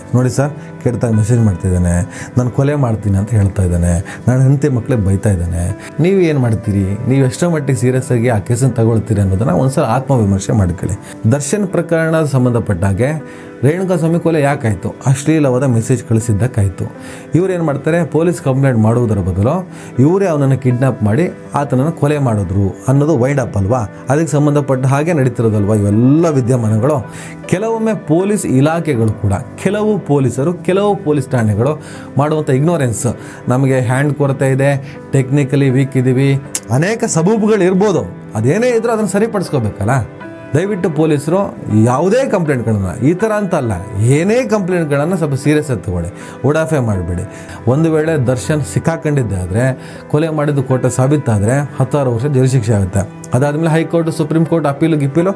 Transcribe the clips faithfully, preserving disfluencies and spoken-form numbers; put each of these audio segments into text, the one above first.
ನೋಡಿ ಸರ್, ಕೆಟ್ಟದಾಗಿ ಮೆಸೇಜ್ ಮಾಡ್ತಿದ್ದಾನೆ, ನಾನು ಕೊಲೆ ಮಾಡ್ತೀನಿ ಅಂತ ಹೇಳ್ತಾ ಇದ್ದಾನೆ, ನಾನು ಹೆಂಡತಿ ಮಕ್ಕಳಿಗೆ ಬೈತಾ ಇದ್ದಾನೆ. ನೀವು ಏನು ಮಾಡ್ತೀರಿ? ನೀವು ಎಷ್ಟೋ ಮಟ್ಟಿಗೆ ಸೀರಿಯಸ್ ಆಗಿ ಆ ಕೇಸನ್ನು ತಗೊಳ್ತೀರಿ ಅನ್ನೋದನ್ನು ಒಂದ್ಸಲ ಆತ್ಮವಿಮರ್ಶೆ ಮಾಡ್ಕೊಳ್ಳಿ. ದರ್ಶನ್ ಪ್ರಕರಣ ಸಂಬಂಧಪಟ್ಟಾಗೆ ರೇಣುಕಾಸ್ವಾಮಿ ಕೊಲೆ ಯಾಕಾಯಿತು? ಅಶ್ಲೀಲವಾದ ಮೆಸೇಜ್ ಕಳಿಸಿದ್ದಕ್ಕಾಯಿತು. ಇವ್ರು ಏನು ಮಾಡ್ತಾರೆ, ಪೊಲೀಸ್ ಕಂಪ್ಲೇಂಟ್ ಮಾಡುವುದರ ಬದಲು ಇವರೇ ಅವನನ್ನು ಕಿಡ್ನಾಪ್ ಮಾಡಿ ಆತನನ್ನು ಕೊಲೆ ಮಾಡಿದ್ರು ಅನ್ನೋದು ವೈಂಡ್ ಅಪ್ ಅಲ್ವಾ? ಅದಕ್ಕೆ ಸಂಬಂಧಪಟ್ಟ ಹಾಗೆ ನಡೀತಿರೋದಲ್ವಾ ಇವೆಲ್ಲ ವಿದ್ಯಮಾನಗಳು. ಕೆಲವೊಮ್ಮೆ ಪೊಲೀಸ್ ಇಲಾಖೆಗಳು ಕೂಡ, ಕೆಲವು ಪೊಲೀಸರು, ಕೆಲವು ಪೊಲೀಸ್ ಠಾಣೆಗಳು ಮಾಡುವಂಥ ಇಗ್ನೋರೆನ್ಸ್, ನಮಗೆ ಹ್ಯಾಂಡ್ ಕೊರತೆ ಇದೆ, ಟೆಕ್ನಿಕಲಿ ವೀಕ್ ಇದ್ದೀವಿ, ಅನೇಕ ಸಬೂಬುಗಳು ಇರ್ಬೋದು. ಅದೇನೇ ಇದ್ರೂ ಅದನ್ನು ಸರಿಪಡಿಸ್ಕೋಬೇಕಲ್ಲ. ದಯವಿಟ್ಟು ಪೊಲೀಸರು ಯಾವುದೇ ಕಂಪ್ಲೇಂಟ್ಗಳನ್ನು, ಈ ಥರ ಅಂತ ಅಲ್ಲ, ಏನೇ ಕಂಪ್ಲೇಂಟ್ಗಳನ್ನು ಸ್ವಲ್ಪ ಸೀರಿಯಸ್ ಆಗಿ ತಗೊಳ್ಳಿ, ಉಡಾಫೆ ಮಾಡಬೇಡಿ. ಒಂದು ವೇಳೆ ದರ್ಶನ್ ಸಿಕ್ಕಾಕೊಂಡಿದ್ದೆ ಆದರೆ, ಕೊಲೆ ಮಾಡಿದ್ದು ಕೋರ್ಟ್ ಸಾಬೀತಾದರೆ ಹತ್ತಾರು ವರ್ಷ ಜೈಲು ಶಿಕ್ಷೆ ಆಗುತ್ತೆ. ಅದಾದಮೇಲೆ ಹೈಕೋರ್ಟ್, ಸುಪ್ರೀಂ ಕೋರ್ಟ್, ಅಪೀಲು ಗಿಪ್ಪೀಲು.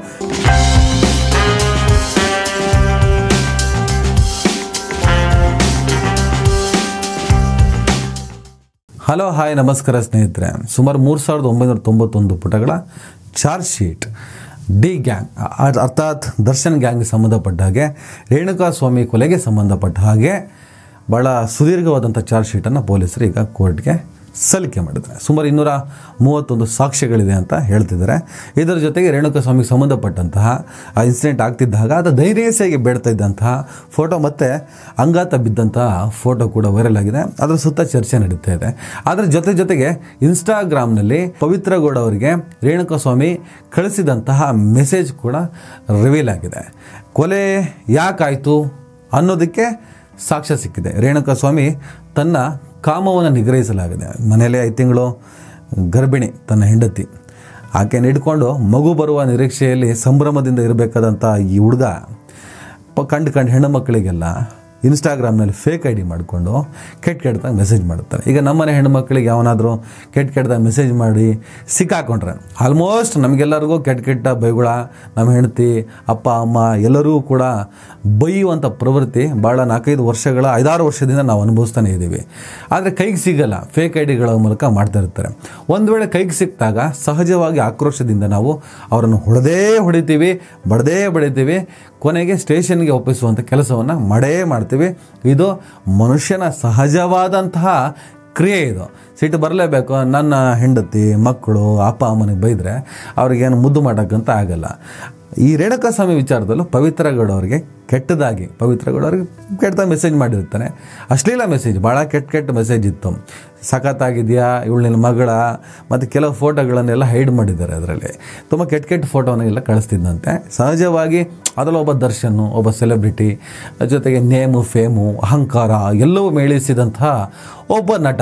ಹಲೋ, ಹಾಯ್, ನಮಸ್ಕಾರ ಸ್ನೇಹಿತರೆ. ಸುಮಾರು ಮೂರು ಸಾವಿರದ ಒಂಬೈನೂರ ತೊಂಬತ್ತೊಂದು ಪುಟಗಳ ಚಾರ್ಜ್ ಶೀಟ್ ಡಿ ಗ್ಯಾಂಗ್, ಅರ್ಥಾತ್ ದರ್ಶನ್ ಗ್ಯಾಂಗ್ಗೆ ಸಂಬಂಧಪಟ್ಟ ಹಾಗೆ, ರೇಣುಕಾಸ್ವಾಮಿ ಕೊಲೆಗೆ ಸಂಬಂಧಪಟ್ಟ ಹಾಗೆ ಭಾಳ ಸುದೀರ್ಘವಾದಂಥ ಚಾರ್ಜ್ ಶೀಟನ್ನು ಪೊಲೀಸರು ಈಗ ಕೋರ್ಟ್ಗೆ ಸಲ್ಲಿಕೆ ಮಾಡಿದ್ದಾರೆ. ಸುಮಾರು ಇನ್ನೂರ ಮೂವತ್ತೊಂದು ಸಾಕ್ಷ್ಯಗಳಿದೆ ಅಂತ ಹೇಳ್ತಿದ್ದಾರೆ. ಇದರ ಜೊತೆಗೆ ರೇಣುಕಾಸ್ವಾಮಿಗೆ ಸಂಬಂಧಪಟ್ಟಂತಹ ಆ ಇನ್ಸಿಡೆಂಟ್ ಆಗ್ತಿದ್ದಾಗ ಅದು ಧೈರ್ಯಸಾಗಿ ಬೇಡ್ತಾ ಇದ್ದಂತಹ ಫೋಟೋ ಮತ್ತು ಅಂಗಾತ ಬಿದ್ದಂತಹ ಫೋಟೋ ಕೂಡ ವೈರಲ್ ಆಗಿದೆ. ಅದರ ಸುತ್ತ ಚರ್ಚೆ ನಡೀತಾ ಇದೆ. ಅದರ ಜೊತೆ ಜೊತೆಗೆ ಇನ್ಸ್ಟಾಗ್ರಾಮ್ನಲ್ಲಿ ಪವಿತ್ರ ಗೌಡ ಅವರಿಗೆ ರೇಣುಕಾಸ್ವಾಮಿ ಕಳಿಸಿದಂತಹ ಮೆಸೇಜ್ ಕೂಡ ರಿವೀಲ್ ಆಗಿದೆ. ಕೊಲೆ ಯಾಕಾಯಿತು ಅನ್ನೋದಕ್ಕೆ ಸಾಕ್ಷ್ಯ ಸಿಕ್ಕಿದೆ. ರೇಣುಕಾಸ್ವಾಮಿ ತನ್ನ ಕಾಮವನ್ನು ನಿಗ್ರಹಿಸಲಾಗಿದೆ. ಮನೆಯಲ್ಲೇ ಐದು ತಿಂಗಳು ಗರ್ಭಿಣಿ ತನ್ನ ಹೆಂಡತಿ, ಆಕೆಯನ್ನು ಹಿಡ್ಕೊಂಡು ಮಗು ಬರುವ ನಿರೀಕ್ಷೆಯಲ್ಲಿ ಸಂಭ್ರಮದಿಂದ ಇರಬೇಕಾದಂಥ ಈ ಹುಡುಗ ಪ ಕಂಡು ಕಂಡು ಹೆಣ್ಣು ಮಕ್ಕಳಿಗೆಲ್ಲ ಇನ್ಸ್ಟಾಗ್ರಾಮ್ನಲ್ಲಿ ಫೇಕ್ ಐ ಡಿ ಮಾಡಿಕೊಂಡು ಕೆಟ್ಟ ಕೆಟ್ಟದಾಗ ಮೆಸೇಜ್ ಮಾಡುತ್ತಾರೆ. ಈಗ ನಮ್ಮನೆ ಹೆಣ್ಣು ಮಕ್ಕಳಿಗೆ ಯಾವನಾದರೂ ಕೆಟ್ಟ ಕೆಟ್ಟದಾಗ ಮೆಸೇಜ್ ಮಾಡಿ ಸಿಕ್ಕಾಕೊಂಡ್ರೆ ಆಲ್ಮೋಸ್ಟ್ ನಮಗೆಲ್ಲರಿಗೂ ಕೆಟ್ಟ ಕೆಟ್ಟ ಬೈಗುಳ, ನಮ್ಮ ಹೆಂಡತಿ, ಅಪ್ಪ ಅಮ್ಮ ಎಲ್ಲರಿಗೂ ಕೂಡ ಬೈಯುವಂಥ ಪ್ರವೃತ್ತಿ ಭಾಳ ನಾಲ್ಕೈದು ವರ್ಷಗಳ ಐದಾರು ವರ್ಷದಿಂದ ನಾವು ಅನುಭವಿಸ್ತಾನೆ ಇದ್ದೀವಿ. ಆದರೆ ಕೈಗೆ ಸಿಗಲ್ಲ, ಫೇಕ್ ಐ ಡಿಗಳ ಮೂಲಕ ಮಾಡ್ತಾ ಇರ್ತಾರೆ. ಒಂದು ವೇಳೆ ಕೈಗೆ ಸಿಕ್ಕಿದಾಗ ಸಹಜವಾಗಿ ಆಕ್ರೋಶದಿಂದ ನಾವು ಅವರನ್ನು ಹೊಡೆದೇ ಹೊಡಿತೀವಿ, ಬಡದೇ ಬಡಿತೀವಿ, ಕೊನೆಗೆ ಸ್ಟೇಷನ್ಗೆ ಒಪ್ಪಿಸುವಂಥ ಕೆಲಸವನ್ನು ಮಾಡೇ ಮಾಡ್ತೀವಿ. ಇದು ಮನುಷ್ಯನ ಸಹಜವಾದಂತಹ ಕ್ರಿಯೆ. ಇದು ಸಿಟ್ಟು ಬರಲೇಬೇಕು. ನನ್ನ ಹೆಂಡತಿ, ಮಕ್ಕಳು, ಅಪ್ಪ ಅಮ್ಮನಿಗೆ ಬೈದರೆ ಅವ್ರಿಗೇನು ಮುದ್ದು ಮಾಡೋಕ್ಕಂತ ಆಗಲ್ಲ. ಈ ರೇಣುಕಾಸ್ವಾಮಿ ವಿಚಾರದಲ್ಲೂ ಪವಿತ್ರ ಗೌಡ ಅವರಿಗೆ ಕೆಟ್ಟದಾಗಿ, ಪವಿತ್ರ ಗೌಡ ಅವ್ರಿಗೆ ಕೆಟ್ಟದಾಗಿ ಮೆಸೇಜ್ ಮಾಡಿರ್ತಾನೆ. ಅಶ್ಲೀಲ ಮೆಸೇಜ್, ಭಾಳ ಕೆಟ್ಟ ಕೆಟ್ಟ ಮೆಸೇಜ್ ಇತ್ತು. ಸಖತ್ತಾಗಿದೆಯಾ, ಇವಳು ನಿನ್ನ ಮಗಳ, ಮತ್ತು ಕೆಲವು ಫೋಟೋಗಳನ್ನೆಲ್ಲ ಹೈಡ್ ಮಾಡಿದ್ದಾರೆ. ಅದರಲ್ಲಿ ತುಂಬ ಕೆಟ್ಟ ಕೆಟ್ಟ ಫೋಟೋವನ್ನೆಲ್ಲ ಕಳಿಸ್ತಿದ್ದಂತೆ. ಸಹಜವಾಗಿ ಅದರಲ್ಲಿ ಒಬ್ಬ ದರ್ಶನ್, ಒಬ್ಬ ಸೆಲೆಬ್ರಿಟಿ, ಜೊತೆಗೆ ನೇಮು, ಫೇಮು, ಅಹಂಕಾರ ಎಲ್ಲವೂ ಮೇಳಿಸಿದಂತಹ ಒಬ್ಬ ನಟ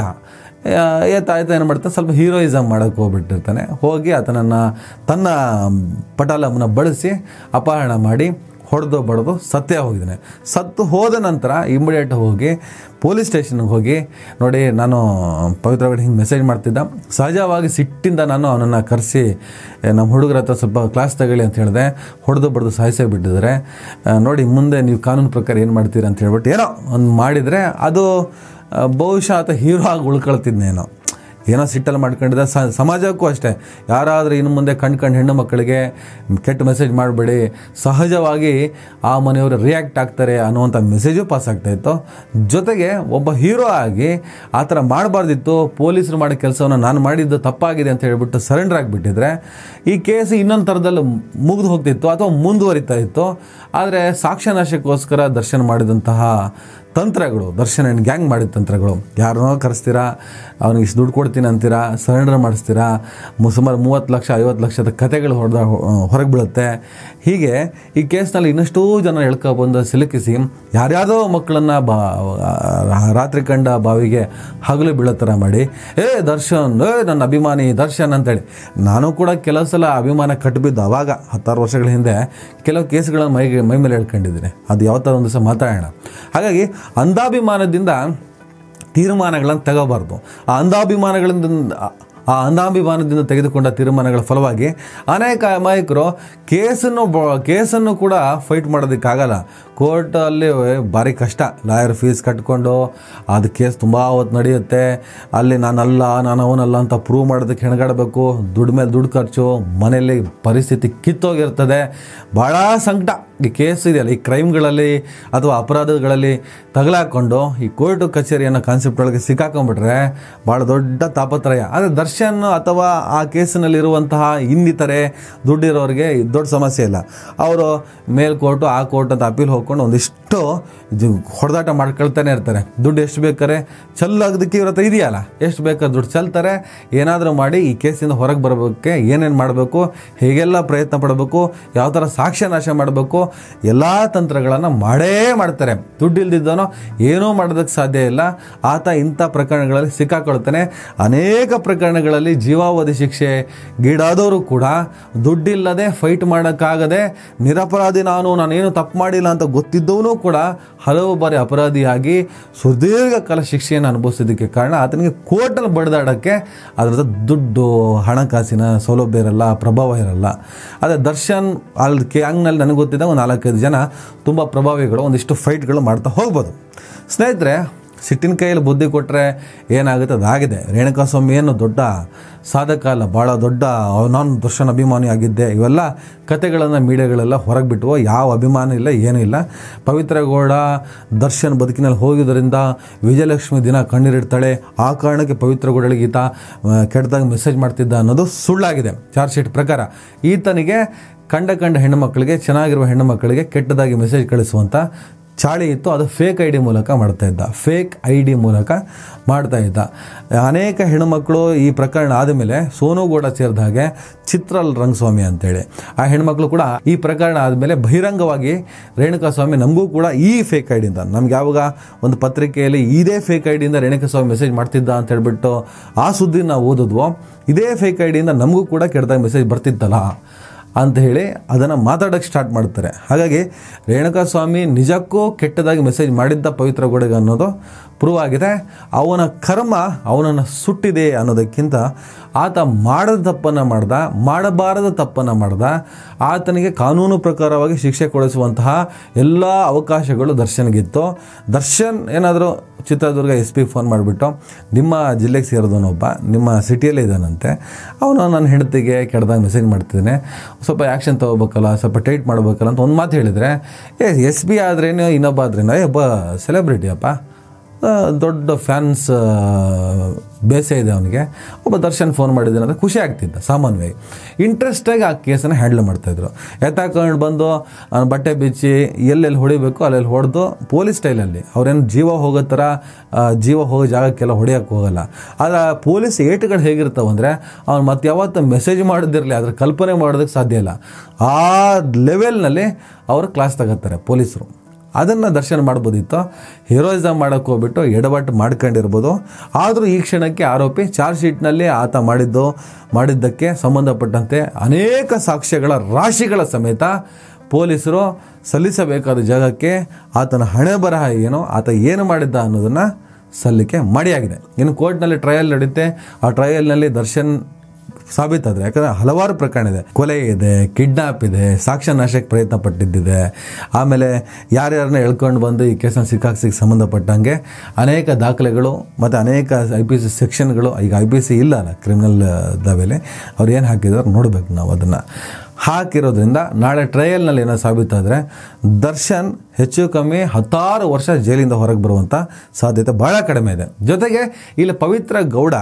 ಏತಾಯ್ತು ಏನು ಮಾಡ್ತಾನೆ, ಸ್ವಲ್ಪ ಹೀರೋಯಿಸಮ್ ಮಾಡೋಕ್ಕೆ ಹೋಗ್ಬಿಟ್ಟಿರ್ತಾನೆ. ಹೋಗಿ ಆತನನ್ನು ತನ್ನ ಪಟಾಲಮ್ಮನ ಬಳಸಿ ಅಪಹರಣ ಮಾಡಿ ಹೊಡೆದು ಬಡ್ದು ಸತ್ತೇ ಹೋಗಿದ್ದಾನೆ. ಸತ್ತು ಹೋದ ನಂತರ ಇಮಿಡಿಯೇಟ್ ಹೋಗಿ ಪೊಲೀಸ್ ಸ್ಟೇಷನ್ಗೆ ಹೋಗಿ, ನೋಡಿ ನಾನು ಪವಿತ್ರ ಗೌಡ ಹಿಂಗೆ ಮೆಸೇಜ್ ಮಾಡ್ತಿದ್ದ, ಸಹಜವಾಗಿ ಸಿಟ್ಟಿಂದ ನಾನು ಅವನನ್ನು ಕರೆಸಿ ನಮ್ಮ ಹುಡುಗರ ಹತ್ರ ಸ್ವಲ್ಪ ಕ್ಲಾಸ್ ತಗೊಳ್ಳಿ ಅಂತ ಹೇಳಿದೆ. ಹೊಡೆದು ಬಡ್ದು ಸಾಯಿಸೇ ಬಿಟ್ಟಿದ್ದಾರೆ. ನೋಡಿ ಮುಂದೆ ನೀವು ಕಾನೂನು ಪ್ರಕಾರ ಏನು ಮಾಡ್ತೀರಿ ಅಂತ ಹೇಳ್ಬಿಟ್ಟು ಏನೋ ಒಂದು ಮಾಡಿದರೆ ಅದು ಬಹುಶಃ ಆತ ಹೀರೋ ಆಗಿ ಉಳ್ಕೊಳ್ತಿದ್ನೇನೋ, ಏನೋ ಸಿಟ್ಟಲ್ಲಿ ಮಾಡ್ಕೊಂಡಿದ್ದ. ಸಮಾಜಕ್ಕೂ ಅಷ್ಟೇ, ಯಾರಾದರೂ ಇನ್ನು ಮುಂದೆ ಕಣ್ ಕಂಡು ಹೆಣ್ಣು ಮಕ್ಕಳಿಗೆ ಕೆಟ್ಟ ಮೆಸೇಜ್ ಮಾಡಬೇಡಿ, ಸಹಜವಾಗಿ ಆ ಮನೆಯವರು ರಿಯಾಕ್ಟ್ ಆಗ್ತಾರೆ ಅನ್ನುವಂಥ ಮೆಸೇಜು ಪಾಸ್ ಆಗ್ತಾಯಿತ್ತು. ಜೊತೆಗೆ ಒಬ್ಬ ಹೀರೋ ಆಗಿ ಆ ಥರ ಮಾಡಬಾರ್ದಿತ್ತು, ಪೊಲೀಸರು ಮಾಡೋ ಕೆಲಸವನ್ನು ನಾನು ಮಾಡಿದ್ದು ತಪ್ಪಾಗಿದೆ ಅಂತ ಹೇಳ್ಬಿಟ್ಟು ಸರೆಂಡರ್ ಆಗಿಬಿಟ್ಟಿದ್ರೆ ಈ ಕೇಸ್ ಇನ್ನೊಂದು ಥರದಲ್ಲಿ ಮುಗಿದು ಹೋಗ್ತಿತ್ತು ಅಥವಾ ಮುಂದುವರಿತಾ ಇತ್ತು. ಆದರೆ ಸಾಕ್ಷ್ಯನಾಶಕ್ಕೋಸ್ಕರ ದರ್ಶನ್ ಮಾಡಿದಂತಹ ತಂತ್ರಗಳು, ದರ್ಶನ್ ಆ್ಯಂಡ್ ಗ್ಯಾಂಗ್ ಮಾಡಿದ ತಂತ್ರಗಳು, ಯಾರನ್ನೋ ಕರೆಸ್ತೀರಾ, ಅವನಿಗೆ ಇಷ್ಟು ದುಡ್ಡು ಕೊಡ್ತೀನಿ ಅಂತೀರಾ, ಸರೆಂಡರ್ ಮಾಡಿಸ್ತೀರಾ, ಸುಮಾರು ಮೂವತ್ತು ಲಕ್ಷ ಐವತ್ತು ಲಕ್ಷದ ಕತೆಗಳು ಹೊಡೆದ ಹೊರಗೆ ಬೀಳುತ್ತೆ. ಹೀಗೆ ಈ ಕೇಸ್ನಲ್ಲಿ ಇನ್ನಷ್ಟೂ ಜನ ಎಳ್ಕೊಬಂದು ಸಿಲುಕಿಸಿ ಯಾರ್ಯಾವುದೋ ಮಕ್ಕಳನ್ನು ಬಾ ರಾತ್ರಿ ಕಂಡ ಬಾವಿಗೆ ಹಗಲು ಬೀಳೋ ಥರ ಮಾಡಿ, ಏ ದರ್ಶನ್, ಏ ನನ್ನ ಅಭಿಮಾನಿ ದರ್ಶನ್ ಅಂತೇಳಿ. ನಾನು ಕೂಡ ಕೆಲವು ಸಲ ಅಭಿಮಾನ ಕಟ್ಟಿಬಿದ್ದು, ಆವಾಗ ಹತ್ತಾರು ವರ್ಷಗಳ ಹಿಂದೆ ಕೆಲವು ಕೇಸ್ಗಳನ್ನು ಮೈ ಮೈ ಮೇಲೆ ಹೇಳ್ಕೊಂಡಿದ್ದೀನಿ. ಅದು ಯಾವ ಥರ ಒಂದು ದಿವಸ ಮಾತಾಡೋಣ. ಹಾಗಾಗಿ ಅಂಧಾಭಿಮಾನದಿಂದ ತೀರ್ಮಾನಗಳನ್ನು ತಗೋಬಾರ್ದು. ಆ ಅಂಧಾಭಿಮಾನಗಳಿಂದ ಆ ಅಂಧಾಭಿಮಾನದಿಂದ ತೆಗೆದುಕೊಂಡ ತೀರ್ಮಾನಗಳ ಫಲವಾಗಿ ಅನೇಕ ಅಮಾಯಕರು ಕೇಸನ್ನು ಕೇಸನ್ನು ಕೂಡ ಫೈಟ್ ಮಾಡೋದಕ್ಕಾಗಲ್ಲ. ಕೋರ್ಟಲ್ಲಿ ಭಾರಿ ಕಷ್ಟ, ಲಾಯರ್ ಫೀಸ್ ಕಟ್ಕೊಂಡು ಅದು ಕೇಸ್ ತುಂಬ ಹೊತ್ತು ನಡೆಯುತ್ತೆ. ಅಲ್ಲಿ ನಾನಲ್ಲ, ನಾನು ಅವನಲ್ಲ ಅಂತ ಪ್ರೂವ್ ಮಾಡೋದಕ್ಕೆ ಹೆಣಗಾಡಬೇಕು, ದುಡ್ಡು ಮೇಲೆ ದುಡ್ಡು ಖರ್ಚು, ಮನೆಯಲ್ಲಿ ಪರಿಸ್ಥಿತಿ ಕಿತ್ತೋಗಿರ್ತದೆ, ಭಾಳ ಸಂಕಟ. ಈ ಕೇಸ್ ಇದೆಯಲ್ಲ, ಈ ಕ್ರೈಮ್ಗಳಲ್ಲಿ ಅಥವಾ ಅಪರಾಧಗಳಲ್ಲಿ ತಗಲಾಕೊಂಡು ಈ ಕೋರ್ಟು ಕಚೇರಿ ಅನ್ನೋ ಕಾನ್ಸೆಪ್ಟ್ ಒಳಗೆ ಸಿಕ್ಕಾಕೊಂಡ್ಬಿಟ್ರೆ ಭಾಳ ದೊಡ್ಡ ತಾಪತ್ರಯ. ಆದರೆ ದರ್ಶನ್ ಅಥವಾ ಆ ಕೇಸಿನಲ್ಲಿರುವಂತಹ ಇನ್ನಿತರೆ ದುಡ್ಡಿರೋರಿಗೆ ದೊಡ್ಡ ಸಮಸ್ಯೆ ಇಲ್ಲ. ಅವರು ಮೇಲ್ಕೋರ್ಟು ಆ ಕೋರ್ಟ್ ಅಂತ ಅಪೀಲ್ ಹೋಗ್ಕೊಂಡು ಒಂದಿಷ್ಟು ಹೊಡೆದಾಟ ಮಾಡ್ಕೊಳ್ತಾನೆ ಇರ್ತಾರೆ. ದುಡ್ಡು ಎಷ್ಟು ಬೇಕಾರೆ ಚೆಲ್ಲಾಗೋದಕ್ಕೆ ಇವ್ರ ಹತ್ರ ಇದೆಯಲ್ಲ, ಎಷ್ಟು ಬೇಕಾದ್ರೆ ದುಡ್ಡು ಚೆಲ್ತಾರೆ. ಏನಾದರೂ ಮಾಡಿ ಈ ಕೇಸಿಂದ ಹೊರಗೆ ಬರಬೇಕೆ ಏನೇನು ಮಾಡಬೇಕು, ಹೇಗೆಲ್ಲ ಪ್ರಯತ್ನ ಪಡಬೇಕು, ಯಾವ ಥರ ಸಾಕ್ಷ್ಯ ನಾಶ ಮಾಡಬೇಕು, ಎಲ್ಲ ತಂತ್ರಗಳನ್ನು ಮಾಡೇ ಮಾಡ್ತಾರೆ. ದುಡ್ಡು ಇಲ್ದಿದ್ದನೋ ಏನೂ ಮಾಡೋದಕ್ಕೆ ಸಾಧ್ಯ ಇಲ್ಲ. ಆತ ಇಂಥ ಪ್ರಕರಣಗಳಲ್ಲಿ ಸಿಕ್ಕಾಕೊಳ್ತಾನೆ. ಅನೇಕ ಪ್ರಕರಣಗಳಲ್ಲಿ ಜೀವಾವಧಿ ಶಿಕ್ಷೆ ಗೀಡಾದವರು ಕೂಡ ದುಡ್ಡಿಲ್ಲದೆ ಫೈಟ್ ಮಾಡೋಕ್ಕಾಗದೆ ನಿರಪರಾಧಿ ನಾನು ನಾನೇನು ತಪ್ಪು ಮಾಡಿಲ್ಲ ಅಂತ ಗೊತ್ತಿದ್ದವನು ಕೂಡ ಹಲವು ಬಾರಿ ಅಪರಾಧಿಯಾಗಿ ಸುದೀರ್ಘ ಕಾಲ ಶಿಕ್ಷೆಯನ್ನು ಅನುಭವಿಸೋದಕ್ಕೆ ಕಾರಣ ಆತನಿಗೆ ಕೋರ್ಟಲ್ಲಿ ಬಡ್ದಾಡೋಕ್ಕೆ ಅದರ ದುಡ್ಡು ಹಣಕಾಸಿನ ಸೌಲಭ್ಯ ಇರಲ್ಲ, ಪ್ರಭಾವ ಇರಲ್ಲ. ಆದರೆ ದರ್ಶನ್ ಅಲ್ಲಿ ಗ್ಯಾಂಗ್ನಲ್ಲಿ ನನಗೆ ಗೊತ್ತಿದ್ದ ಒಂದು ನಾಲ್ಕೈದು ಜನ ತುಂಬ ಪ್ರಭಾವಿಗಳು ಒಂದಿಷ್ಟು ಫೈಟ್ಗಳು ಮಾಡ್ತಾ ಹೋಗ್ಬೋದು. ಸ್ನೇಹಿತರೆ, ಸಿಟ್ಟಿನ ಕೈಯಲ್ಲಿ ಬುದ್ಧಿ ಕೊಟ್ಟರೆ ಏನಾಗುತ್ತೆ ಅದಾಗಿದೆ. ರೇಣುಕಾಸ್ವಾಮಿ ಏನು ದೊಡ್ಡ ಸಾಧಕ ಅಲ್ಲ, ಭಾಳ ದೊಡ್ಡ ನಾನು ದರ್ಶನ್ ಅಭಿಮಾನಿ ಆಗಿದ್ದೆ, ಇವೆಲ್ಲ ಕತೆಗಳನ್ನು ಮೀಡಿಯಾಗಳೆಲ್ಲ ಹೊರಗೆ ಬಿಟ್ಟುವ. ಯಾವ ಅಭಿಮಾನ ಇಲ್ಲ, ಏನೂ ಇಲ್ಲ. ಪವಿತ್ರ ಗೌಡ ದರ್ಶನ್ ಬದುಕಿನಲ್ಲಿ ಹೋಗಿದ್ದರಿಂದ ವಿಜಯಲಕ್ಷ್ಮಿ ದಿನ ಕಣ್ಣೀರಿಡ್ತಾಳೆ, ಆ ಕಾರಣಕ್ಕೆ ಪವಿತ್ರ ಗೌಡಳಿಗೆ ಈತ ಕೆಟ್ಟದಾಗ ಮೆಸೇಜ್ ಮಾಡ್ತಿದ್ದ ಅನ್ನೋದು ಸುಳ್ಳಾಗಿದೆ ಚಾರ್ಜ್ ಶೀಟ್ ಪ್ರಕಾರ. ಈತನಿಗೆ ಕಂಡ ಕಂಡ ಹೆಣ್ಣು ಮಕ್ಕಳಿಗೆ, ಚೆನ್ನಾಗಿರುವ ಹೆಣ್ಣು ಮಕ್ಕಳಿಗೆ ಕೆಟ್ಟದಾಗಿ ಮೆಸೇಜ್ ಕಳಿಸುವಂಥ ಚಾಳಿ ಇತ್ತು. ಅದು ಫೇಕ್ ಐ ಡಿ ಮೂಲಕ ಮಾಡ್ತಾ ಇದ್ದ ಫೇಕ್ ಐ ಡಿ ಮೂಲಕ ಮಾಡ್ತಾ ಇದ್ದ. ಅನೇಕ ಹೆಣ್ಣುಮಕ್ಕಳು ಈ ಪ್ರಕರಣ ಆದಮೇಲೆ ಸೋನು ಗೌಡ ಸೇರಿದ ಹಾಗೆ ಚಿತ್ರಲ್ ರಂಗಸ್ವಾಮಿ ಅಂತೇಳಿ ಆ ಹೆಣ್ಮಕ್ಳು ಕೂಡ ಈ ಪ್ರಕರಣ ಆದಮೇಲೆ ಬಹಿರಂಗವಾಗಿ ರೇಣುಕಾಸ್ವಾಮಿ ನಮಗೂ ಕೂಡ ಈ ಫೇಕ್ ಐ ಡಿಯಿಂದ, ನಮ್ಗೆ ಯಾವಾಗ ಒಂದು ಪತ್ರಿಕೆಯಲ್ಲಿ ಇದೇ ಫೇಕ್ ಐ ಡಿಯಿಂದ ರೇಣುಕಾಸ್ವಾಮಿ ಮೆಸೇಜ್ ಮಾಡ್ತಿದ್ದ ಅಂತ ಹೇಳ್ಬಿಟ್ಟು ಆ ಸುದ್ದಿ ನಾವು ಓದಿದ್ವೋ, ಇದೇ ಫೇಕ್ ಐ ಡಿಯಿಂದ ನಮಗೂ ಕೂಡ ಕೆಟ್ಟದಾಗ ಮೆಸೇಜ್ ಬರ್ತಿತ್ತಲ್ಲ ಅಂತ ಹೇಳಿ ಅದನ್ನು ಮಾತಾಡೋಕ್ಕೆ ಸ್ಟಾರ್ಟ್ ಮಾಡ್ತಾರೆ. ಹಾಗಾಗಿ ರೇಣುಕಾಸ್ವಾಮಿ ನಿಜಕ್ಕೂ ಕೆಟ್ಟದಾಗಿ ಮೆಸೇಜ್ ಮಾಡಿದ್ದ ಪವಿತ್ರ ಗೌಡಗೆ ಅನ್ನೋದು ಪ್ರೂವ್ ಆಗಿದೆ. ಅವನ ಕರ್ಮ ಅವನನ್ನು ಸುಟ್ಟಿದೆ ಅನ್ನೋದಕ್ಕಿಂತ ಆತ ಮಾಡದ ತಪ್ಪನ್ನು ಮಾಡ್ದ, ಮಾಡಬಾರದ ತಪ್ಪನ್ನು ಮಾಡ್ದ. ಆತನಿಗೆ ಕಾನೂನು ಪ್ರಕಾರವಾಗಿ ಶಿಕ್ಷೆ ಕೊಡಿಸುವಂತಹ ಎಲ್ಲ ಅವಕಾಶಗಳು ದರ್ಶನ್ಗಿತ್ತು. ದರ್ಶನ್ ಏನಾದರೂ ಚಿತ್ರದುರ್ಗ ಎಸ್ ಪಿ ಫೋನ್ ಮಾಡಿಬಿಟ್ಟು ನಿಮ್ಮ ಜಿಲ್ಲೆಗೆ ಸೇರಿದವನೊಬ್ಬ ನಿಮ್ಮ ಸಿಟಿಯಲ್ಲೇ ಇದ್ದಾನಂತೆ, ಅವನು ನನ್ನ ಹೆಂಡತಿಗೆ ಕೆಟ್ಟದಾಗ ಮೆಸೇಜ್ ಮಾಡ್ತಿದ್ದಾನೆ, ಸ್ವಲ್ಪ ಆ್ಯಕ್ಷನ್ ತೊಗೋಬೇಕಲ್ಲ, ಸ್ವಲ್ಪ ಟೈಟ್ ಮಾಡಬೇಕಲ್ಲ ಅಂತ ಒಂದು ಮಾತು ಹೇಳಿದರೆ, ಏ ಎಸ್ ಪಿ ಆದ್ರೇನು ಇನ್ನೊಬ್ಬ ಆದ್ರೇನು, ಏ ಒಬ್ಬ ಸೆಲೆಬ್ರಿಟಿ ಅಪ್ಪ, ದೊಡ್ಡ ಫ್ಯಾನ್ಸ್ ಬೇಸೆ ಇದೆ ಅವನಿಗೆ, ಒಬ್ಬ ದರ್ಶನ್ ಫೋನ್ ಮಾಡಿದ್ದಾನೆ ಅಂದರೆ ಖುಷಿ ಆಗ್ತಿದ್ದ. ಸಾಮಾನ್ಯವಾಗಿ ಇಂಟ್ರೆಸ್ಟಾಗಿ ಆ ಕೇಸನ್ನು ಹ್ಯಾಂಡಲ್ ಮಾಡ್ತಾಯಿದ್ರು. ಎತ್ತಾಕೊಂಡು ಬಂದು ಬಟ್ಟೆ ಬಿಚ್ಚಿ ಎಲ್ಲೆಲ್ಲಿ ಹೊಡಿಬೇಕು ಅಲ್ಲೆಲ್ಲಿ ಹೊಡೆದು ಪೊಲೀಸ್ ಸ್ಟೈಲಲ್ಲಿ, ಅವ್ರೇನು ಜೀವ ಹೋಗೋ ಥರ ಜೀವ ಹೋಗೋ ಜಾಗಕ್ಕೆಲ್ಲ ಹೊಡೆಯೋಕ್ಕೆ ಹೋಗಲ್ಲ. ಆದರೆ ಪೊಲೀಸ್ ಏಟುಗಳು ಹೇಗಿರ್ತಾವೆ ಅಂದರೆ ಅವ್ನು ಮತ್ತೆ ಯಾವತ್ತು ಮೆಸೇಜ್ ಮಾಡೋದಿರಲಿ ಅದ್ರ ಕಲ್ಪನೆ ಮಾಡೋದಕ್ಕೆ ಸಾಧ್ಯ ಇಲ್ಲ. ಆ ಲೆವೆಲ್ನಲ್ಲಿ ಅವರು ಕ್ಲಾಸ್ ತಗೋತಾರೆ ಪೊಲೀಸರು. ಅದನ್ನು ದರ್ಶನ ಮಾಡ್ಬೋದಿತ್ತು. ಹೀರೋಯಿಸಮ್ ಮಾಡೋಕ್ಕೆ ಹೋಗ್ಬಿಟ್ಟು ಎಡವಟ್ಟು ಮಾಡ್ಕೊಂಡಿರ್ಬೋದು. ಆದರೂ ಈ ಕ್ಷಣಕ್ಕೆ ಆರೋಪಿ ಚಾರ್ಜ್ ಶೀಟ್ನಲ್ಲಿ ಆತ ಮಾಡಿದ್ದು ಮಾಡಿದ್ದಕ್ಕೆ ಸಂಬಂಧಪಟ್ಟಂತೆ ಅನೇಕ ಸಾಕ್ಷ್ಯಗಳ ರಾಶಿಗಳ ಸಮೇತ ಪೊಲೀಸರು ಸಲ್ಲಿಸಬೇಕಾದ ಜಾಗಕ್ಕೆ ಆತನ ಹಣೆ ಬರಹ ಏನೋ, ಆತ ಏನು ಮಾಡಿದ್ದ ಅನ್ನೋದನ್ನು ಸಲ್ಲಿಕೆ ಮಾಡಿಯಾಗಿದೆ. ಇನ್ನು ಕೋರ್ಟ್ನಲ್ಲಿ ಟ್ರಯಲ್ ನಡೆಯುತ್ತೆ. ಆ ಟ್ರಯಲ್ನಲ್ಲಿ ದರ್ಶನ್ ಸಾಬೀತಾದರೆ, ಯಾಕಂದರೆ ಹಲವಾರು ಪ್ರಕರಣ ಇದೆ, ಕೊಲೆ ಇದೆ, ಕಿಡ್ನಾಪ್ ಇದೆ, ಸಾಕ್ಷ್ಯ ನಾಶಕ್ಕೆ ಪ್ರಯತ್ನ ಪಟ್ಟಿದ್ದಿದೆ, ಆಮೇಲೆ ಯಾರ್ಯಾರನ್ನ ಎಳ್ಕೊಂಡು ಬಂದು ಈ ಕೇಸನ್ನು ಸಿಕ್ಕಾಕ್ಸಿಗೆ ಸಂಬಂಧಪಟ್ಟಂಗೆ ಅನೇಕ ದಾಖಲೆಗಳು ಮತ್ತು ಅನೇಕ ಐ ಪಿ ಸಿ ಸೆಕ್ಷನ್ಗಳು. ಈಗ ಐ ಪಿ ಸಿ ಇಲ್ಲ ಅಲ್ಲ ಕ್ರಿಮಿನಲ್ ದಾವೆಲೆ, ಅವ್ರು ಏನು ಹಾಕಿದ್ರು ನೋಡಬೇಕು ನಾವು. ಅದನ್ನು ಹಾಕಿರೋದ್ರಿಂದ ನಾಳೆ ಟ್ರಯಲ್ನಲ್ಲಿ ಏನೋ ಸಾಬೀತಾದರೆ ದರ್ಶನ್ ಹೆಚ್ಚು ಕಮ್ಮಿ ಹತ್ತಾರು ವರ್ಷ ಜೈಲಿಂದ ಹೊರಗೆ ಬರುವಂಥ ಸಾಧ್ಯತೆ ಭಾಳ ಕಡಿಮೆ ಇದೆ. ಜೊತೆಗೆ ಇಲ್ಲಿ ಪವಿತ್ರ ಗೌಡ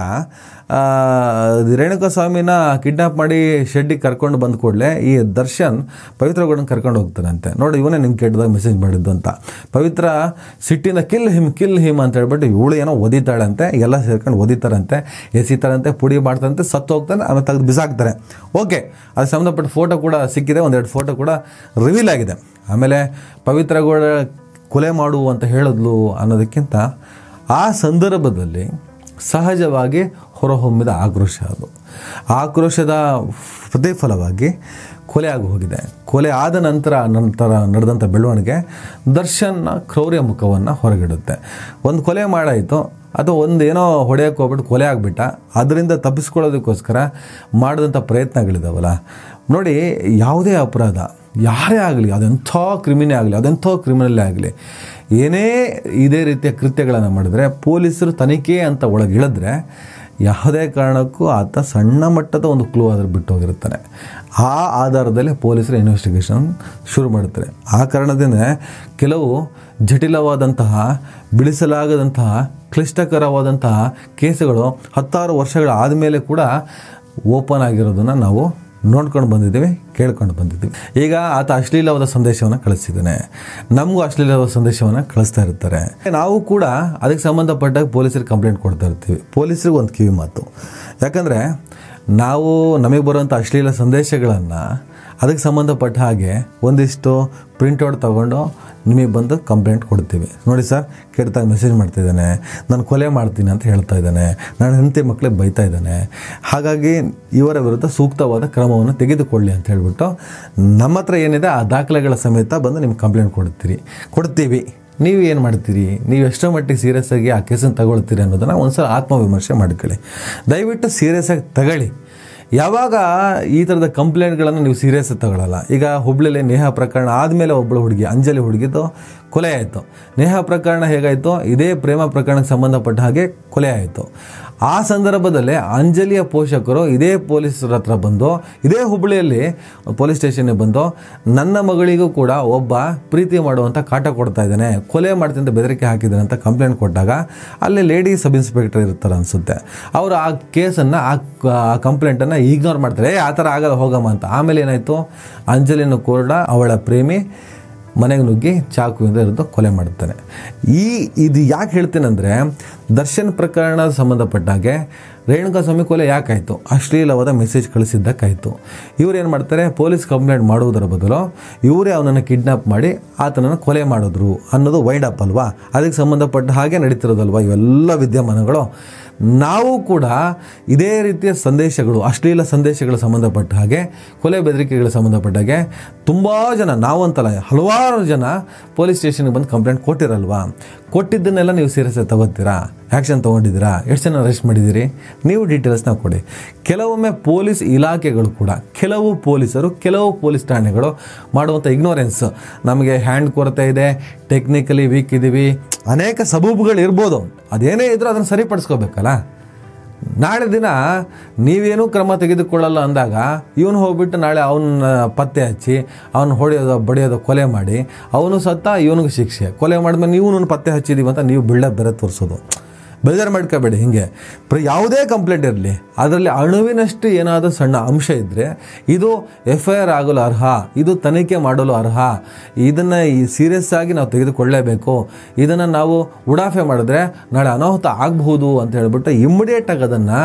ರೇಣುಕಾಸ್ವಾಮಿನ ಕಿಡ್ನಾಪ್ ಮಾಡಿ ಶೆಡ್ಡಿಗೆ ಕರ್ಕೊಂಡು ಬಂದ ಕೂಡಲೇ ಈ ದರ್ಶನ್ ಪವಿತ್ರ ಗೌಡನ ಕರ್ಕೊಂಡು ಹೋಗ್ತಾನಂತೆ. ನೋಡಿ ಇವನೇ ನಿಮ್ಗೆ ಕೆಟ್ಟದಾಗ ಮೆಸೇಜ್ ಮಾಡಿದ್ದು ಅಂತ. ಪವಿತ್ರ ಸಿಟ್ಟಿಂದ ಕಿಲ್ ಹಿಮ್ ಕಿಲ್ ಹಿಮ್ ಅಂತ ಹೇಳ್ಬಿಟ್ಟು ಇವಳು ಏನೋ ಒದಿತಾಳಂತೆ, ಎಲ್ಲ ಸೇರ್ಕೊಂಡು ಒದಿತಾರಂತೆ, ಎಸಿತಾರಂತೆ, ಪುಡಿ ಮಾಡ್ತಾರಂತೆ, ಸತ್ತು ಹೋಗ್ತಾನೆ, ಆಮೇಲೆ ತೆಗೆದು ಬಿಸಾಕ್ತಾರೆ. ಓಕೆ, ಅದಕ್ಕೆ ಸಂಬಂಧಪಟ್ಟ ಫೋಟೋ ಕೂಡ ಸಿಕ್ಕಿದೆ, ಒಂದೆರಡು ಫೋಟೋ ಕೂಡ ರಿವೀಲ್ ಆಗಿದೆ. ಆಮೇಲೆ ಪವಿತ್ರ ಗೌಡ ಕೊಲೆ ಮಾಡು ಅಂತ ಹೇಳಿದ್ಲು ಅನ್ನೋದಕ್ಕಿಂತ ಆ ಸಂದರ್ಭದಲ್ಲಿ ಸಹಜವಾಗಿ ಹೊರಹೊಮ್ಮಿದ ಆಕ್ರೋಶ, ಅದು ಆಕ್ರೋಶದ ಪ್ರತಿಫಲವಾಗಿ ಕೊಲೆ ಆಗಿ ಹೋಗಿದೆ. ಕೊಲೆ ಆದ ನಂತರ ನಂತರ ನಡೆದಂಥ ಬೆಳವಣಿಗೆ ದರ್ಶನ್ನ ಕ್ರೌರ್ಯ ಮುಖವನ್ನು ಹೊರಗಿಡುತ್ತೆ. ಒಂದು ಕೊಲೆ ಮಾಡಾಯಿತು, ಅಥವಾ ಒಂದು ಏನೋ ಹೊಡೆಯೋಕ್ಕೆ ಹೋಗ್ಬಿಟ್ಟು ಕೊಲೆ ಆಗಿಬಿಟ್ಟ, ಅದರಿಂದ ತಪ್ಪಿಸ್ಕೊಳ್ಳೋದಕ್ಕೋಸ್ಕರ ಮಾಡಿದಂಥ ಪ್ರಯತ್ನಗಳಿದಾವಲ್ಲ ನೋಡಿ. ಯಾವುದೇ ಅಪರಾಧ ಯಾರೇ ಆಗಲಿ, ಅದೆಂಥ ಕ್ರಿಮಿನೇ ಆಗಲಿ, ಅದೆಂಥ ಕ್ರಿಮಿನಲ್ಲೇ ಆಗಲಿ, ಏನೇ ಇದೇ ರೀತಿಯ ಕೃತ್ಯಗಳನ್ನು ಮಾಡಿದ್ರೆ ಪೊಲೀಸರು ತನಿಖೆ ಅಂತ ಒಳಗೆ ಇಳಿದ್ರೆ ಯಾವುದೇ ಕಾರಣಕ್ಕೂ ಆತ ಸಣ್ಣ ಮಟ್ಟದ ಒಂದು ಕ್ಲೂ ಆದರೂ ಬಿಟ್ಟು ಹೋಗಿರ್ತಾನೆ. ಆ ಆಧಾರದಲ್ಲಿ ಪೊಲೀಸರು ಇನ್ವೆಸ್ಟಿಗೇಷನ್ ಶುರು ಮಾಡ್ತಾರೆ. ಆ ಕಾರಣದಿಂದ ಕೆಲವು ಜಟಿಲವಾದಂತಹ, ಬಿಡಿಸಲಾಗದಂತಹ, ಕ್ಲಿಷ್ಟಕರವಾದಂತಹ ಕೇಸುಗಳು ಹತ್ತಾರು ವರ್ಷಗಳ ಆದಮೇಲೆ ಕೂಡ ಓಪನ್ ಆಗಿರೋದನ್ನು ನಾವು ನೋಡ್ಕೊಂಡು ಬಂದಿದ್ದೀವಿ, ಕೇಳ್ಕೊಂಡು ಬಂದಿದ್ದೀವಿ. ಈಗ ಆತ ಅಶ್ಲೀಲವಾದ ಸಂದೇಶವನ್ನು ಕಳಿಸಿದ್ದಾನೆ, ನಮಗೂ ಅಶ್ಲೀಲವಾದ ಸಂದೇಶವನ್ನು ಕಳಿಸ್ತಾ ಇರ್ತಾರೆ. ನಾವು ಕೂಡ ಅದಕ್ಕೆ ಸಂಬಂಧಪಟ್ಟಾಗ ಪೊಲೀಸರಿಗೆ ಕಂಪ್ಲೇಂಟ್ ಕೊಡ್ತಾ ಇರ್ತೀವಿ. ಪೊಲೀಸರಿಗೆ ಒಂದು ಕಿವಿ ಮಾತು, ಯಾಕಂದರೆ ನಾವು ನಮಗೆ ಬರುವಂಥ ಅಶ್ಲೀಲ ಸಂದೇಶಗಳನ್ನು ಅದಕ್ಕೆ ಸಂಬಂಧಪಟ್ಟ ಹಾಗೆ ಒಂದಿಷ್ಟು ಪ್ರಿಂಟೌಟ್ ತೊಗೊಂಡು ನಿಮಗೆ ಬಂದು ಕಂಪ್ಲೇಂಟ್ ಕೊಡ್ತೀವಿ. ನೋಡಿ ಸರ್, ಕೆಟ್ಟದಾಗ ಮೆಸೇಜ್ ಮಾಡ್ತಿದ್ದಾನೆ, ನಾನು ಕೊಲೆ ಮಾಡ್ತೀನಿ ಅಂತ ಹೇಳ್ತಾ ಇದ್ದಾನೆ, ನನ್ನ ಹೆಂಡತಿ ಮಕ್ಕಳಿಗೆ ಬೈತಾ ಇದ್ದಾನೆ, ಹಾಗಾಗಿ ಇವರ ವಿರುದ್ಧ ಸೂಕ್ತವಾದ ಕ್ರಮವನ್ನು ತೆಗೆದುಕೊಳ್ಳಿ ಅಂತ ಹೇಳ್ಬಿಟ್ಟು ನಮ್ಮ ಹತ್ರ ಏನಿದೆ ಆ ದಾಖಲೆಗಳ ಸಮೇತ ಬಂದು ನಿಮ್ಗೆ ಕಂಪ್ಲೇಂಟ್ ಕೊಡ್ತೀರಿ ಕೊಡ್ತೀವಿ ನೀವು ಏನು ಮಾಡ್ತೀರಿ? ನೀವು ಎಷ್ಟೋ ಮಟ್ಟಿಗೆ ಸೀರಿಯಸ್ ಆಗಿ ಆ ಕೇಸನ್ನು ತಗೊಳ್ತೀರಿ ಅನ್ನೋದನ್ನು ಒಂದ್ಸಲ ಆತ್ಮವಿಮರ್ಶೆ ಮಾಡ್ಕೊಳ್ಳಿ. ದಯವಿಟ್ಟು ಸೀರಿಯಸ್ ಆಗಿ ತಗೊಳ್ಳಿ. ಯಾವಾಗ ಈ ಥರದ ಕಂಪ್ಲೇಂಟ್ಗಳನ್ನು ನೀವು ಸೀರಿಯಸ್ ತಗೊಳ್ಳಲ್ಲ. ಈಗ ಹುಬ್ಳಿಲಿ ನೇಹಾ ಪ್ರಕರಣ ಆದಮೇಲೆ ಒಬ್ಬಳು ಹುಡುಗಿ, ಅಂಜಲಿ ಹುಡುಗಿದು ಕೊಲೆ ಆಯಿತು. ನೇಹಾ ಪ್ರಕರಣ ಹೇಗಾಯಿತು? ಇದೇ ಪ್ರೇಮ ಪ್ರಕರಣಕ್ಕೆ ಸಂಬಂಧಪಟ್ಟ ಹಾಗೆ ಕೊಲೆ ಆಯಿತು. ಆ ಸಂದರ್ಭದಲ್ಲಿ ಅಂಜಲಿಯ ಪೋಷಕರು ಇದೇ ಪೊಲೀಸರ ಹತ್ರ ಬಂದು, ಇದೇ ಹುಬ್ಬಳ್ಳಿಯಲ್ಲಿ ಪೊಲೀಸ್ ಸ್ಟೇಷನ್ಗೆ ಬಂದು, ನನ್ನ ಮಗಳಿಗೂ ಕೂಡ ಒಬ್ಬ ಪ್ರೀತಿ ಮಾಡುವಂಥ ಕಾಟ ಕೊಡ್ತಾ ಇದ್ದಾನೆ, ಕೊಲೆ ಮಾಡ್ತೀನಿ ಅಂತ ಬೆದರಿಕೆ ಹಾಕಿದ್ದಾನೆ ಅಂತ ಕಂಪ್ಲೇಂಟ್ ಕೊಟ್ಟಾಗ ಅಲ್ಲಿ ಲೇಡಿ ಸಬ್ ಇನ್ಸ್ಪೆಕ್ಟರ್ ಇರ್ತಾರೆ ಅನಿಸುತ್ತೆ, ಅವರು ಆ ಕೇಸನ್ನು, ಆ ಕಂಪ್ಲೇಂಟನ್ನು ಇಗ್ನೋರ್ ಮಾಡ್ತಾರೆ. ಏ ಆ ಥರ ಆಗಲ್ಲ, ಹೋಗಮ್ಮ ಅಂತ. ಆಮೇಲೆ ಏನಾಯಿತು? ಅಂಜಲಿನೂ ಕೂಡ ಅವಳ ಪ್ರೇಮಿ ಮನೆಗೆ ನುಗ್ಗಿ ಚಾಕುವಿಂದ ಇರೋದು ಕೊಲೆ ಮಾಡುತ್ತಾನೆ. ಈ ಇದು ಯಾಕೆ ಹೇಳ್ತೇನೆಂದರೆ, ದರ್ಶನ್ ಪ್ರಕರಣ ಸಂಬಂಧಪಟ್ಟಾಗೆ ರೇಣುಕಾಸ್ವಾಮಿ ಕೊಲೆ ಯಾಕಾಯಿತು? ಅಶ್ಲೀಲವಾದ ಮೆಸೇಜ್ ಕಳಿಸಿದ್ದಕ್ಕಾಯಿತು. ಇವ್ರು ಏನು ಮಾಡ್ತಾರೆ? ಪೊಲೀಸ್ ಕಂಪ್ಲೇಂಟ್ ಮಾಡುವುದರ ಬದಲು ಇವರೇ ಅವನನ್ನು ಕಿಡ್ನಾಪ್ ಮಾಡಿ ಆತನನ್ನು ಕೊಲೆ ಮಾಡಿದ್ರು ಅನ್ನೋದು ವೈಡ್ ಅಪ್ ಅಲ್ವಾ? ಅದಕ್ಕೆ ಸಂಬಂಧಪಟ್ಟ ಹಾಗೆ ನಡೀತಿರೋದಲ್ವ ಇವೆಲ್ಲ ವಿದ್ಯಮಾನಗಳು. ನಾವು ಕೂಡ ಇದೇ ರೀತಿಯ ಸಂದೇಶಗಳು, ಅಶ್ಲೀಲ ಸಂದೇಶಗಳು ಸಂಬಂಧಪಟ್ಟ ಹಾಗೆ, ಕೊಲೆ ಬೆದರಿಕೆಗಳು ಸಂಬಂಧಪಟ್ಟ ಹಾಗೆ ತುಂಬ ಜನ, ನಾವಂತಲ್ಲ ಹಲವಾರು ಜನ ಪೊಲೀಸ್ ಸ್ಟೇಷನ್ಗೆ ಬಂದು ಕಂಪ್ಲೇಂಟ್ ಕೊಟ್ಟಿರಲ್ವಾ? ಕೊಟ್ಟಿದ್ದನ್ನೆಲ್ಲ ನೀವು ಸೀರಿಯಸ್ ತಗೋತೀರಾ? ಆ್ಯಕ್ಷನ್ ತೊಗೊಂಡಿದ್ದೀರಾ? ಎಷ್ಟು ಜನ ಅರೆಸ್ಟ್ ಮಾಡಿದ್ದೀರಿ? ನೀವು ಡೀಟೇಲ್ಸ್ನ ಕೊಡಿ. ಕೆಲವೊಮ್ಮೆ ಪೊಲೀಸ್ ಇಲಾಖೆಗಳು ಕೂಡ, ಕೆಲವು ಪೊಲೀಸರು, ಕೆಲವು ಪೊಲೀಸ್ ಠಾಣೆಗಳು ಮಾಡುವಂಥ ಇಗ್ನೋರೆನ್ಸ್, ನಮಗೆ ಹ್ಯಾಂಡ್ ಕೊರತೆ ಇದೆ, ಟೆಕ್ನಿಕಲಿ ವೀಕ್ ಇದ್ದೀವಿ, ಅನೇಕ ಸಬೂಬುಗಳು ಇರ್ಬೋದು. ಅದೇನೇ ಇದ್ರೂ ಅದನ್ನು ಸರಿಪಡಿಸ್ಕೋಬೇಕಲ್ಲ. ನಾಳೆ ದಿನ ನೀವೇನೂ ಕ್ರಮ ತೆಗೆದುಕೊಳ್ಳಲ್ಲ ಅಂದಾಗ ಇವನು ಹೋಗ್ಬಿಟ್ಟು ನಾಳೆ ಅವನ್ನ ಪತ್ತೆ ಹಚ್ಚಿ ಅವನು ಹೊಡೆಯೋದು, ಬಡಿಯೋದು, ಕೊಲೆ ಮಾಡಿ ಅವನು ಸತ್ತ, ಇವನಿಗೆ ಶಿಕ್ಷೆ. ಕೊಲೆ ಮಾಡಿದ್ಮೇಲೆ ನೀವು ಪತ್ತೆ ಹಚ್ಚಿದ್ದೀವಿ ಅಂತ ನೀವು ಬಿಲ್ಡಪ್ ಬೇರೆ ತೋರಿಸೋದು. ಬೇಜಾರು ಮಾಡ್ಕೋಬೇಡಿ. ಹೀಗೆ ಪ್ರ ಯಾವುದೇ ಕಂಪ್ಲೇಂಟ್ ಇರಲಿ, ಅದರಲ್ಲಿ ಅಣುವಿನಷ್ಟು ಏನಾದರೂ ಸಣ್ಣ ಅಂಶ ಇದ್ದರೆ ಇದು ಎಫ್ ಐ ಆರ್ ಆಗಲು ಅರ್ಹ, ಇದು ತನಿಖೆ ಮಾಡಲು ಅರ್ಹ, ಇದನ್ನು ಈ ಸೀರಿಯಸ್ ಆಗಿ ನಾವು ತೆಗೆದುಕೊಳ್ಳಲೇಬೇಕು. ಇದನ್ನು ನಾವು ಉಡಾಫೆ ಮಾಡಿದ್ರೆ ನಾಳೆ ಅನಾಹುತ ಆಗಬಹುದು ಅಂತ ಹೇಳ್ಬಿಟ್ಟು ಇಮ್ಮಿಡಿಯೇಟಾಗಿ ಅದನ್ನು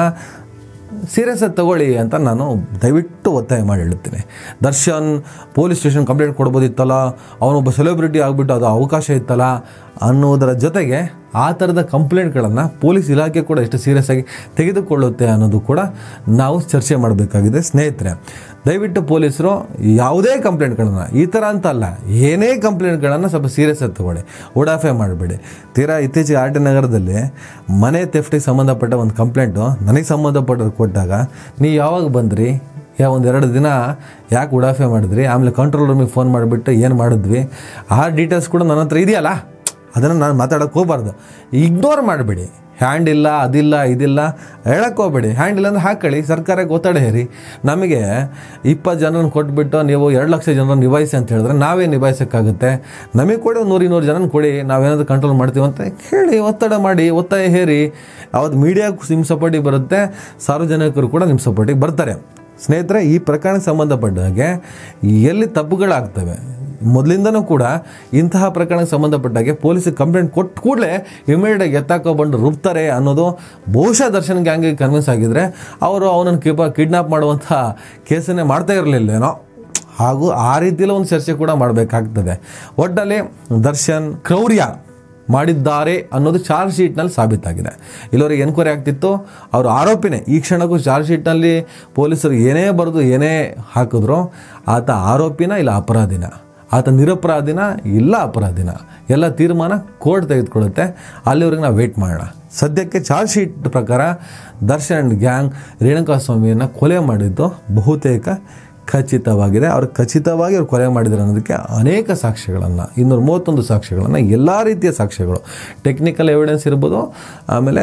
ಸೀರಿಯಸ್ ಆಗಿ ತಗೊಳ್ಳಿ ಅಂತ ನಾನು ದಯವಿಟ್ಟು ಒತ್ತಾಯ ಮಾಡಿ ಹೇಳುತ್ತೇನೆ. ದರ್ಶನ್ ಪೊಲೀಸ್ ಸ್ಟೇಷನ್ ಕಂಪ್ಲೇಂಟ್ ಕೊಡ್ಬೋದಿತ್ತಲ್ಲ, ಅವನೊಬ್ಬ ಸೆಲೆಬ್ರಿಟಿ ಆಗಿಬಿಟ್ಟು ಅದು ಅವಕಾಶ ಇತ್ತಲ್ಲ ಅನ್ನೋದರ ಜೊತೆಗೆ ಆ ಥರದ ಕಂಪ್ಲೇಂಟ್ಗಳನ್ನು ಪೊಲೀಸ್ ಇಲಾಖೆ ಕೂಡ ಎಷ್ಟು ಸೀರಿಯಸ್ ಆಗಿ ತೆಗೆದುಕೊಳ್ಳುತ್ತೆ ಅನ್ನೋದು ಕೂಡ ನಾವು ಚರ್ಚೆ ಮಾಡಬೇಕಾಗಿದೆ. ಸ್ನೇಹಿತರೆ, ದಯವಿಟ್ಟು ಪೊಲೀಸರು ಯಾವುದೇ ಕಂಪ್ಲೇಂಟ್ಗಳನ್ನು, ಈ ಥರ ಅಂತ ಅಲ್ಲ, ಏನೇ ಕಂಪ್ಲೇಂಟ್ಗಳನ್ನು ಸ್ವಲ್ಪ ಸೀರಿಯಸ್ ಆಗಿ ತಗೊಳ್ಳಿ, ಉಡಾಫೆ ಮಾಡಬೇಡಿ. ತೀರಾ ಇತ್ತೀಚೆಗೆ ಆರ್ ಟಿ ನಗರದಲ್ಲಿ ಮನೆ ಥೆಫ್ಟಿಗೆ ಸಂಬಂಧಪಟ್ಟ ಒಂದು ಕಂಪ್ಲೇಂಟು ನನಗೆ ಸಂಬಂಧಪಟ್ಟರು ಕೊಟ್ಟಾಗ, ನೀವು ಯಾವಾಗ ಬಂದ್ರಿ, ಯಾ ಒಂದೆರಡು ದಿನ ಯಾಕೆ ಉಡಾಫೆ ಮಾಡಿದ್ರಿ, ಆಮೇಲೆ ಕಂಟ್ರೋಲ್ ರೂಮಿಗೆ ಫೋನ್ ಮಾಡಿಬಿಟ್ಟು ಏನು ಮಾಡಿದ್ವಿ, ಆ ಡೀಟೇಲ್ಸ್ ಕೂಡ ನನ್ನ ಹತ್ರ ಇದೆಯಲ್ಲ, ಅದನ್ನು ನಾನು ಮಾತಾಡೋಕ್ಕೆ ಹೋಗ್ಬಾರ್ದು. ಇಗ್ನೋರ್ ಮಾಡಬೇಡಿ. ಹ್ಯಾಂಡ್ ಇಲ್ಲ, ಅದಿಲ್ಲ, ಇದಿಲ್ಲ ಹೇಳಕ್ಕೆ ಹೋಗ್ಬೇಡಿ. ಹ್ಯಾಂಡ್ ಇಲ್ಲ ಅಂದರೆ ಹಾಕೊಳ್ಳಿ, ಸರ್ಕಾರಕ್ಕೆ ಒತ್ತಡ ಹೇರಿ. ನಮಗೆ ಇಪ್ಪತ್ತು ಜನರನ್ನು ಕೊಟ್ಬಿಟ್ಟು ನೀವು ಎರಡು ಲಕ್ಷ ಜನರನ್ನು ನಿಭಾಯಿಸಿ ಅಂತ ಹೇಳಿದ್ರೆ ನಾವೇ ನಿಭಾಯಿಸೋಕ್ಕಾಗುತ್ತೆ? ನಮಗೆ ಕೊಡಿ, ಒಂದು ನೂರು ಇನ್ನೂರು ಜನನ ಕೊಡಿ, ನಾವೇನಾದರೂ ಕಂಟ್ರೋಲ್ ಮಾಡ್ತೀವಿ ಅಂತ ಹೇಳಿ, ಒತ್ತಡ ಮಾಡಿ, ಒತ್ತಾಯ ಹೇರಿ. ಅವತ್ತು ಮೀಡಿಯಾಗೂ ನಿಮ್ಮ ಸಪೋರ್ಟಿಗೆ ಬರುತ್ತೆ, ಸಾರ್ವಜನಿಕರು ಕೂಡ ನಿಮ್ಮ ಸಪೋರ್ಟಿಗೆ ಬರ್ತಾರೆ. ಸ್ನೇಹಿತರೆ, ಈ ಪ್ರಕರಣಕ್ಕೆ ಸಂಬಂಧಪಟ್ಟ ಹಾಗೆ ಎಲ್ಲಿ ತಪ್ಪುಗಳಾಗ್ತವೆ, ಮೊದಲಿಂದನೂ ಕೂಡ ಇಂತಹ ಪ್ರಕರಣಕ್ಕೆ ಸಂಬಂಧಪಟ್ಟಾಗೆ ಪೊಲೀಸಿಗೆ ಕಂಪ್ಲೇಂಟ್ ಕೊಟ್ಟು ಕೂಡಲೇ ಇಮಿಡಿಯೇಟಾಗಿ ಎತ್ತಾಕೋ ಬಂದು ರುಬ್ತಾರೆ ಅನ್ನೋದು ಬಹುಶಃ ದರ್ಶನ್ ಗ್ಯಾಂಗಿಗೆ ಕನ್ವಿನ್ಸ್ ಆಗಿದ್ದರೆ ಅವರು ಅವನನ್ನು ಕಿಪ ಕಿಡ್ನಾಪ್ ಮಾಡುವಂಥ ಕೇಸನ್ನೇ ಮಾಡ್ತಾ ಇರಲಿಲ್ಲೇನೋ. ಹಾಗೂ ಆ ರೀತಿಯಲ್ಲಿ ಒಂದು ಚರ್ಚೆ ಕೂಡ ಮಾಡಬೇಕಾಗ್ತದೆ. ಒಟ್ಟಲ್ಲಿ ದರ್ಶನ್ ಕ್ರೌರ್ಯ ಮಾಡಿದ್ದಾರೆ ಅನ್ನೋದು ಚಾರ್ಜ್ ಶೀಟ್ನಲ್ಲಿ ಸಾಬೀತಾಗಿದೆ. ಇಲ್ಲವರಿಗೆ ಎನ್ಕ್ವೈರಿ ಆಗ್ತಿತ್ತು, ಅವರು ಆರೋಪಿನೇ. ಈ ಕ್ಷಣಕ್ಕೂ ಚಾರ್ಜ್ ಶೀಟ್ನಲ್ಲಿ ಪೊಲೀಸರು ಏನೇ ಬರೆದು ಏನೇ ಹಾಕಿದ್ರು ಆತ ಆರೋಪಿನ ಇಲ್ಲ ಅಪರಾಧಿನ, ಆತ ನಿರಪರಾಧಿನ ಇಲ್ಲ ಅಪರಾಧಿನ, ಎಲ್ಲ ತೀರ್ಮಾನ ಕೋರ್ಟ್ ತೆಗೆದುಕೊಳ್ಳುತ್ತೆ. ಅಲ್ಲಿವರೆಗೆ ನಾವು ವೇಟ್ ಮಾಡೋಣ. ಸದ್ಯಕ್ಕೆ ಚಾರ್ಜ್ ಶೀಟ್ ಪ್ರಕಾರ ದರ್ಶನ್ ಗ್ಯಾಂಗ್ ರೇಣುಕಾಸ್ವಾಮಿಯನ್ನು ಕೊಲೆ ಮಾಡಿದ್ದು ಬಹುತೇಕ ಖಚಿತವಾಗಿದೆ. ಅವರು ಖಚಿತವಾಗಿ ಅವ್ರು ಕೊಲೆ ಮಾಡಿದ್ದಾರೆ ಅನ್ನೋದಕ್ಕೆ ಅನೇಕ ಸಾಕ್ಷ್ಯಗಳನ್ನು, ಇನ್ನೂರ ಮೂವತ್ತೊಂದು ಸಾಕ್ಷ್ಯಗಳನ್ನು, ಎಲ್ಲ ರೀತಿಯ ಸಾಕ್ಷ್ಯಗಳು, ಟೆಕ್ನಿಕಲ್ ಎವಿಡೆನ್ಸ್ ಇರ್ಬೋದು, ಆಮೇಲೆ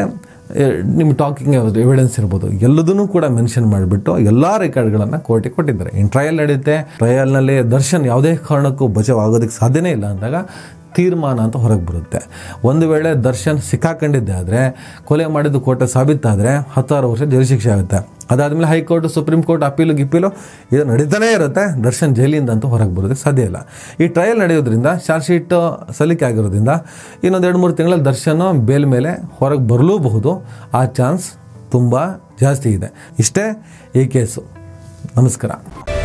ನಿಮ್ಮ ಟಾಕಿಂಗ್ ಎವಿಡೆನ್ಸ್ ಇರ್ಬೋದು, ಎಲ್ಲದನ್ನೂ ಕೂಡ ಮೆನ್ಷನ್ ಮಾಡಿಬಿಟ್ಟು ಎಲ್ಲ ರೆಕಾರ್ಡ್ಗಳನ್ನು ಕೋರ್ಟಿಗೆ ಕೊಟ್ಟಿದ್ದಾರೆ. ಇನ್ನು ಟ್ರಯಲ್ ನಡೆಯುತ್ತೆ, ಟ್ರಯಲ್ನಲ್ಲಿ ದರ್ಶನ್ ಯಾವುದೇ ಕಾರಣಕ್ಕೂ ಬಚಾವ್ ಆಗೋದಕ್ಕೆ ಸಾಧ್ಯನೇ ಇಲ್ಲ ಅಂದಾಗ ತೀರ್ಮಾನ ಅಂತ ಹೊರಗೆ ಬರುತ್ತೆ. ಒಂದು ವೇಳೆ ದರ್ಶನ್ ಸಿಕ್ಕಾಕೊಂಡಿದ್ದೆ ಆದರೆ, ಕೊಲೆ ಮಾಡಿದ್ದು ಕೋರ್ಟ್ ಸಾಬೀತಾದರೆ ಹತ್ತಾರು ವರ್ಷ ಜೈಲು ಶಿಕ್ಷೆ ಆಗುತ್ತೆ. ಅದಾದಮೇಲೆ ಹೈಕೋರ್ಟ್, ಸುಪ್ರೀಂ ಕೋರ್ಟ್, ಅಪೀಲು ಗಿಪ್ಪೀಲು ಇದು ನಡೀತಾನೇ ಇರುತ್ತೆ. ದರ್ಶನ್ ಜೈಲಿಂದ ಅಂತೂ ಹೊರಗೆ ಬರೋದಕ್ಕೆ ಸಾಧ್ಯ ಇಲ್ಲ. ಈ ಟ್ರಯಲ್ ನಡೆಯೋದ್ರಿಂದ, ಚಾರ್ಜ್ ಶೀಟ್ ಸಲ್ಲಿಕೆ ಆಗಿರೋದ್ರಿಂದ ಇನ್ನೊಂದು ಎರಡು ಮೂರು ತಿಂಗಳಲ್ಲಿ ದರ್ಶನ್ ಬೇಲ್ ಮೇಲೆ ಹೊರಗೆ ಬರಲೂಬಹುದು. ಆ ಚಾನ್ಸ್ ತುಂಬ ಜಾಸ್ತಿ ಇದೆ. ಇಷ್ಟೇ ಈ ಕೇಸು. ನಮಸ್ಕಾರ.